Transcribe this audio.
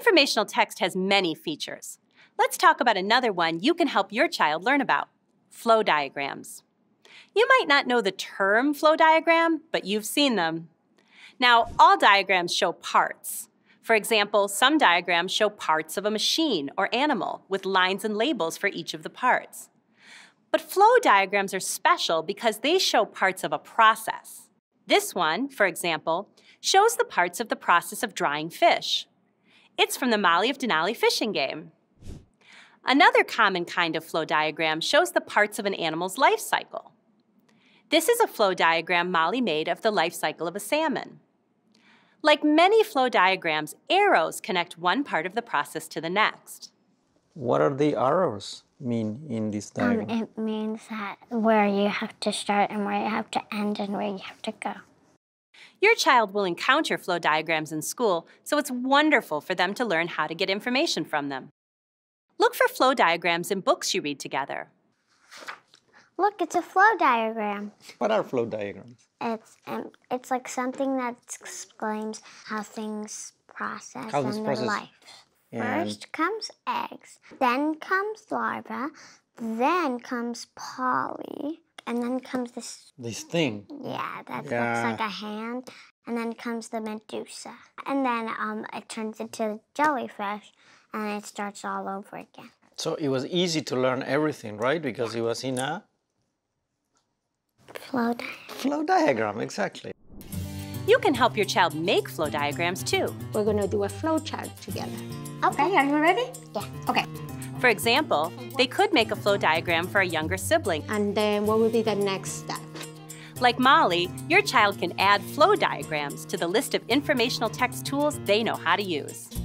Informational text has many features. Let's talk about another one you can help your child learn about: flow diagrams. You might not know the term flow diagram, but you've seen them. Now, all diagrams show parts. For example, some diagrams show parts of a machine or animal with lines and labels for each of the parts. But flow diagrams are special because they show parts of a process. This one, for example, shows the parts of the process of drying fish. It's from the Molly of Denali fishing game. Another common kind of flow diagram shows the parts of an animal's life cycle. This is a flow diagram Molly made of the life cycle of a salmon. Like many flow diagrams, arrows connect one part of the process to the next. What are the arrows mean in this diagram? It means that where you have to start and where you have to end and where you have to go. Your child will encounter flow diagrams in school, so it's wonderful for them to learn how to get information from them. Look for flow diagrams in books you read together. Look, it's a flow diagram. What are flow diagrams? It's like something that explains how things process How this in process- their life. And First comes eggs, then comes larva, then comes polly, and then comes this thing. that Yeah. looks like a hand, and then comes the medusa. And then it turns into the jellyfish, and it starts all over again. So it was easy to learn everything, right? Because it was in a flow diagram, exactly. You can help your child make flow diagrams too. We're going to do a flow chart together. Okay, are you ready? Yeah. Okay. For example, they could make a flow diagram for a younger sibling. And then what would be the next step? Like Molly, your child can add flow diagrams to the list of informational text tools they know how to use.